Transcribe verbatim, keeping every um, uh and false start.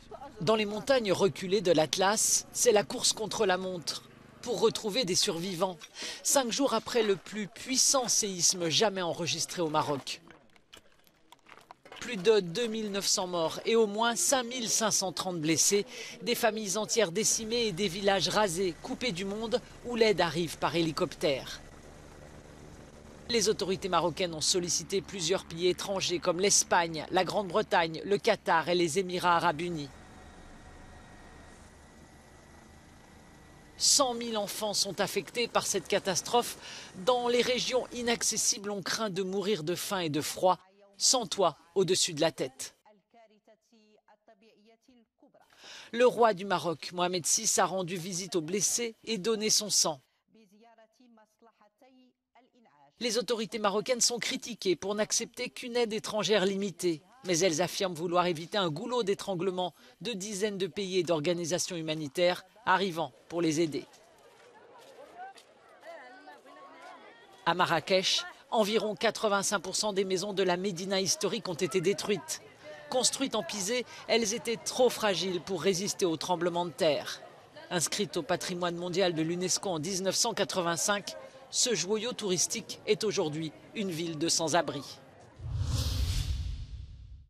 Dans les montagnes reculées de l'Atlas, c'est la course contre la montre pour retrouver des survivants, cinq jours après le plus puissant séisme jamais enregistré au Maroc. Plus de deux mille neuf cents morts et au moins cinq mille cinq cent trente blessés, des familles entières décimées et des villages rasés, coupés du monde, où l'aide arrive par hélicoptère. Les autorités marocaines ont sollicité plusieurs pays étrangers comme l'Espagne, la Grande-Bretagne, le Qatar et les Émirats arabes unis. cent mille enfants sont affectés par cette catastrophe. Dans les régions inaccessibles, on craint de mourir de faim et de froid, sans toit au-dessus de la tête. Le roi du Maroc, Mohamed six, a rendu visite aux blessés et donné son sang. Les autorités marocaines sont critiquées pour n'accepter qu'une aide étrangère limitée. Mais elles affirment vouloir éviter un goulot d'étranglement de dizaines de pays et d'organisations humanitaires arrivant pour les aider. À Marrakech, environ quatre-vingt-cinq pour cent des maisons de la Médina historique ont été détruites. Construites en pisé, elles étaient trop fragiles pour résister aux tremblements de terre. Inscrite au patrimoine mondial de l'UNESCO en mille neuf cent quatre-vingt-cinq, ce joyau touristique est aujourd'hui une ville de sans-abri.